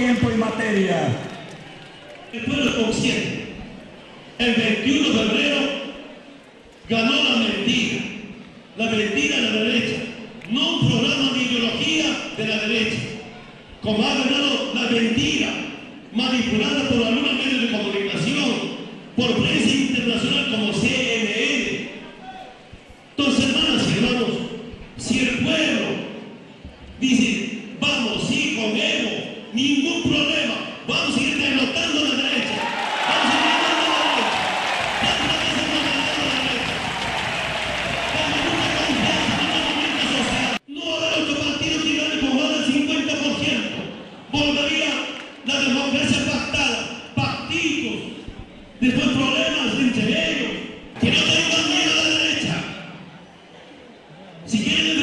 tiempo y materia. El pueblo es consciente. El 21 de febrero ganó la mentira de la derecha, no un programa de ideología de la derecha, como ha ganado la mentira manipulada por algunos medios de comunicación, por prensa internacional como CNN. Entonces, hermanas y hermanos, si el pueblo dice, vamos, sí, con Evo, ningún problema, vamos a seguir derrotando a la derecha, vamos a seguir dando a la derecha, vamos a seguir dando a la derecha, con mucha confianza en el movimiento social. No habrá otro partido que gane con más del 50%, volvería la democracia pactada, pactitos, después problemas entre ellos, que no tengan miedo a la derecha. Si quieren